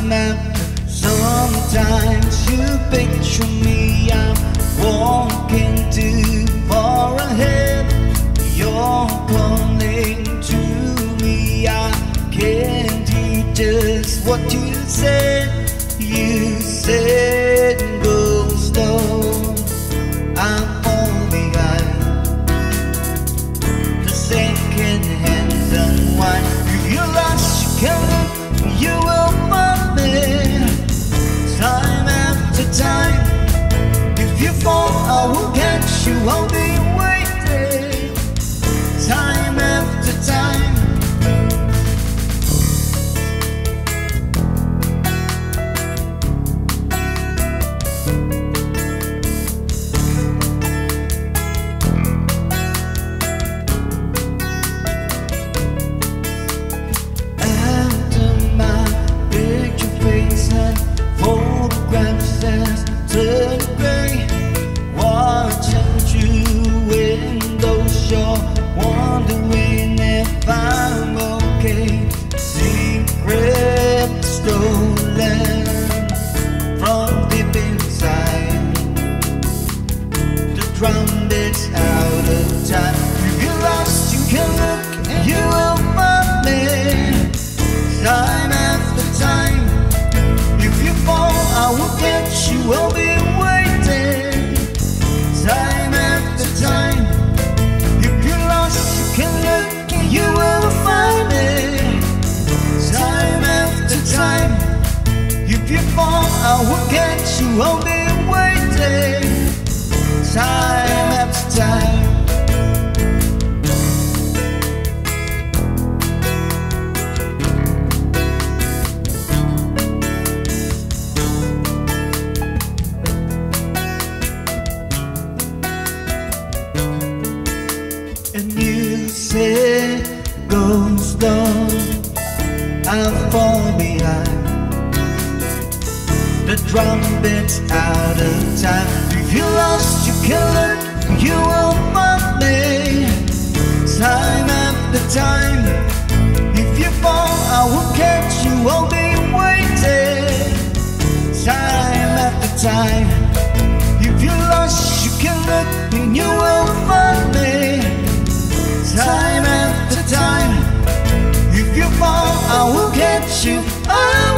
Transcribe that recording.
time after. Sometimes you picture me, I'm walking too far ahead. You're calling to me, I can't hear just what you said. You said go slow, I'm all behind. The second hand's unwind. If you're lost, you can look, you will find me. Time after time. If you fall, I will catch you, I'll be waiting. Time after time. After my picture face and photographs has turned gray, watching through windows, you're wondering if I'm okay. Secret stolen from deep inside. The drum beats out of time. If you're lost, you can look and you will find me. Time after time. If you fall, I will catch you, I'll be waiting. Time after time. If you're lost, you can look and you will find me. Time after time. If you fall, I will catch you, I'll be waiting. Time after time. And you said go slow, I'll fall behind. The drum beats out of time. If you're lost, you can look, you will find me. Time after time. If you fall, I will catch you, I'll be waiting. Time after time. If you're lost, you can look and you will find me. Time after time. If you fall, I will catch you.